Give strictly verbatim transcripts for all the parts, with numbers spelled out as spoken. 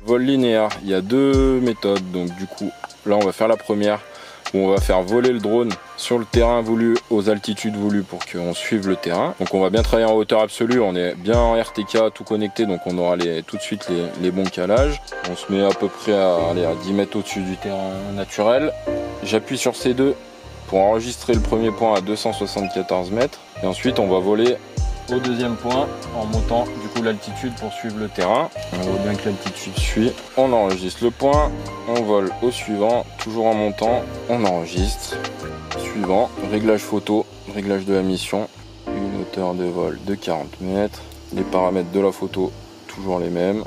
Vol linéaire, il y a deux méthodes. Donc du coup, là on va faire la première où on va faire voler le drone sur le terrain voulu, aux altitudes voulues pour qu'on suive le terrain. Donc on va bien travailler en hauteur absolue, on est bien en R T K, tout connecté, donc on aura les, tout de suite les, les bons calages. On se met à peu près à, allez, à dix mètres au-dessus du terrain naturel. J'appuie sur C deux pour enregistrer le premier point à deux cent soixante-quatorze mètres. Et ensuite on va voler au deuxième point en montant du coup l'altitude pour suivre le terrain. On voit bien que l'altitude suit. On enregistre le point, on vole au suivant, toujours en montant, on enregistre. Suivant, réglage photo, réglage de la mission, une hauteur de vol de quarante mètres. Les paramètres de la photo, toujours les mêmes.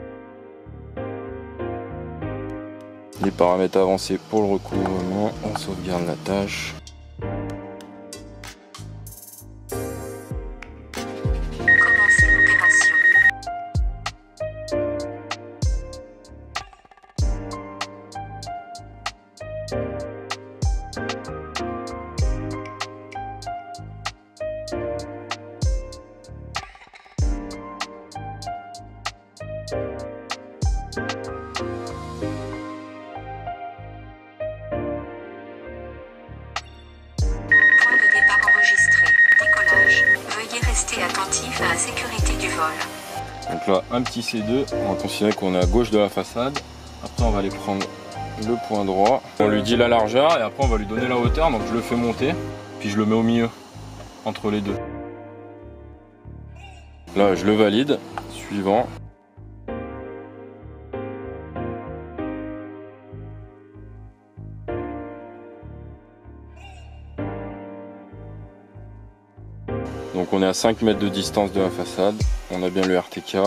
Les paramètres avancés pour le recouvrement, on sauvegarde la tâche. Restez attentif à la sécurité du vol. Donc là, un petit C deux, on va considérer qu'on est à gauche de la façade. Après, on va aller prendre le point droit. On lui dit la largeur et après, on va lui donner la hauteur. Donc je le fais monter, puis je le mets au milieu, entre les deux. Là, je le valide. Suivant. Donc on est à cinq mètres de distance de la façade, on a bien le R T K.